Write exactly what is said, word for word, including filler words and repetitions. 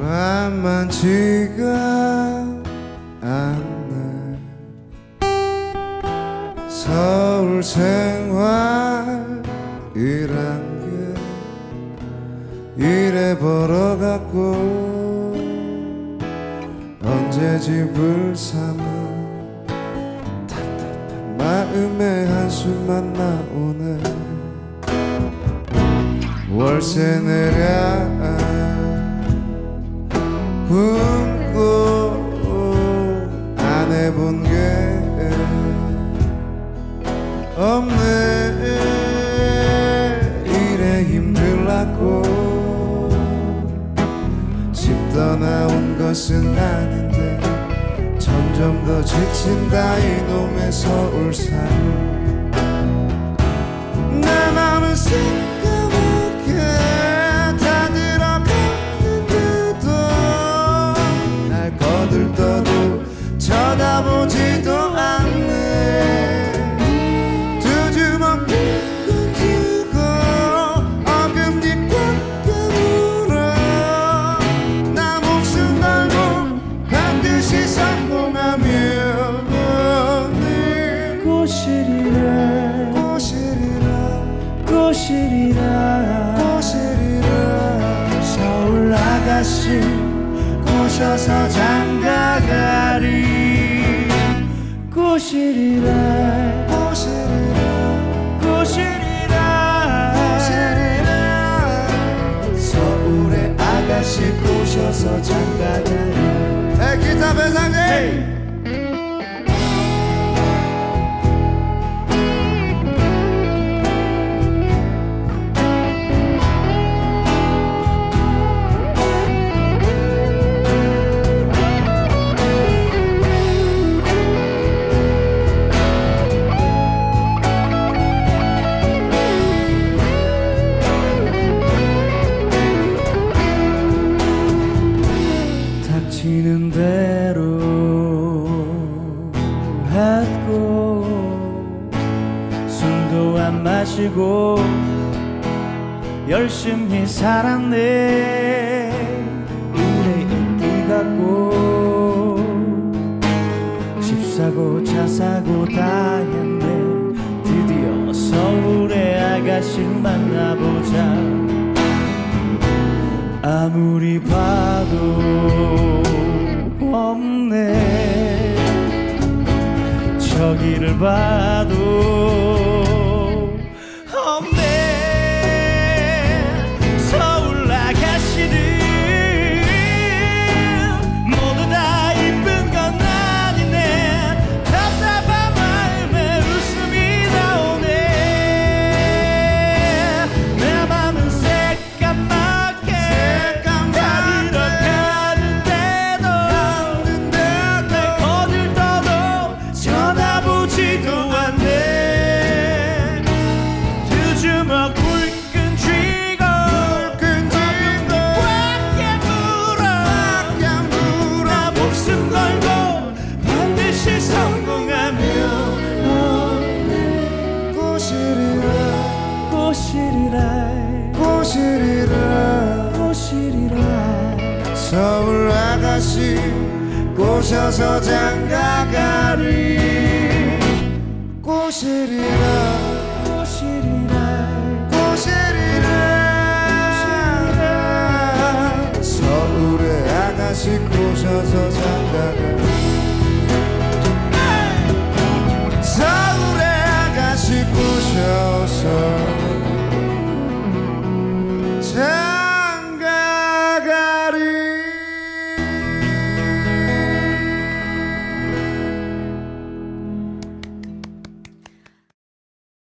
만만치가 않네. 서울 생활이란 게 이래 벌어갖고 언제 집을 사나 답답한 마음에 한숨만 나오네. 월세 내랴 굶고 안 해본 게 없네. 이래 힘들라고 집 떠나온 것은 아닌데 점점 더 지친다 이놈의 서울살. 내 맘은 새까맣게 다 들어갔는데도 날 거들떠도 쳐다보지도 않네. 서울 아가씨 꼬셔서 장가가리. 꼬시리라 꼬시리라 꼬시리라 서울의 아가씨 꼬셔서 장가가리. 에 기타 배상제 닥치는 대로 했고 술도 안 마시고 열심히 살았네. 일에 인기 갖고 집 사고 차 사고 다 했네. 드디어 서울의 아가씨를 만나보자. 아무리 봐도 없네. 저기를 봐도 없네. 서울 아가씨들 모두 다 이쁜 건 아니네. 답답한 마음에 웃음이 나오네. 내 맘은 새까맣게 보지도 않네. 두 주먹 불끈 쥐고 어금니 꽉 깨물어 나 목숨 걸고 반드시 성공하며 꼬시리라 꼬시리라 꼬시리라 꼬시리라 서울 아가씨 꼬셔서 장가가리. 꼬시리라 꼬시리라 꼬시리라 서울의 아가씨 꼬셔서 장가가리.